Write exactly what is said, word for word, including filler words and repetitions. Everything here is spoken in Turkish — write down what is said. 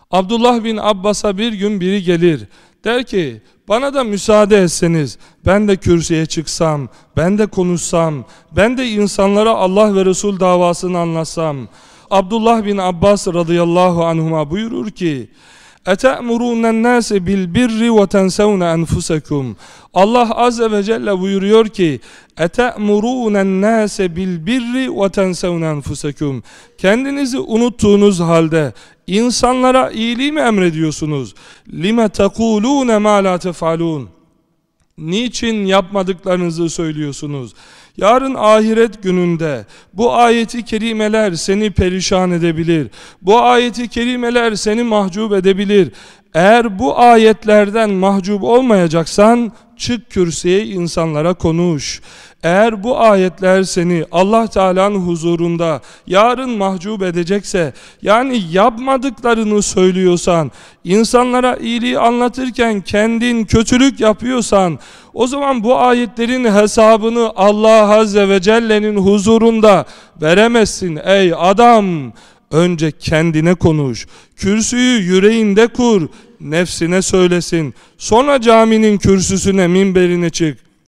Abdullah bin Abbas'a bir gün biri gelir. Der ki, bana da müsaade etseniz, ben de kürsüye çıksam, ben de konuşsam, ben de insanlara Allah ve Resul davasını anlatsam. Abdullah bin Abbas radıyallahu anhuma buyurur ki, اَتَأْمُرُونَ النَّاسِ بِالْبِرِّ وَتَنْسَوْنَ أَنْفُسَكُمْ. Allah azze ve celle buyuruyor ki, اَتَأْمُرُونَ النَّاسَ بِالْبِرِّ وَتَنْسَوْنَ أَنْفُسَكُمْ. Kendinizi unuttuğunuz halde insanlara iyiliği mi emrediyorsunuz? لِمَ تَقُولُونَ مَا لَا تَفْعَلُونَ. Niçin yapmadıklarınızı söylüyorsunuz? Yarın ahiret gününde bu ayeti kerimeler seni perişan edebilir. Bu ayeti kerimeler seni mahcup edebilir. Eğer bu ayetlerden mahcup olmayacaksan çık kürsüye, insanlara konuş. Eğer bu ayetler seni Allah Teala'nın huzurunda yarın mahcup edecekse, yani yapmadıklarını söylüyorsan, insanlara iyiliği anlatırken kendin kötülük yapıyorsan, o zaman bu ayetlerin hesabını Allah Azze ve Celle'nin huzurunda veremezsin ey adam. Önce kendine konuş, kürsüyü yüreğinde kur, nefsine söylesin, sonra caminin kürsüsüne, minberine çık.